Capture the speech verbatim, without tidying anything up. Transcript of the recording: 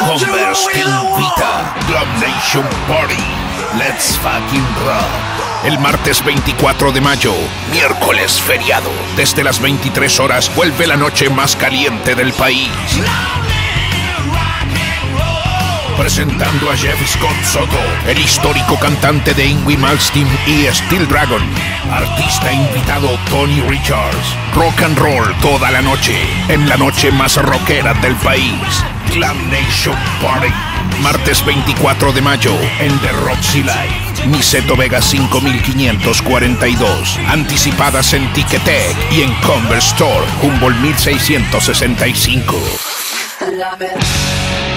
Converse te invita. Club Nation Party. Let's fucking rock. El martes veinticuatro de mayo, miércoles feriado. Desde las veintitrés horas vuelve la noche más caliente del país. Presentando a Jeff Scott Soto, el histórico cantante de Yngwie Malmsteen y Steel Dragon. Artista invitado Tony Richards. Rock and roll toda la noche, en la noche más rockera del país. Club Nation Party. Martes veinticuatro de mayo, en The Roxy Live. Niceto Vega cinco mil quinientos cuarenta y dos. Anticipadas en Ticketek y en Converse Store, Humboldt mil seiscientos sesenta y cinco. Love it.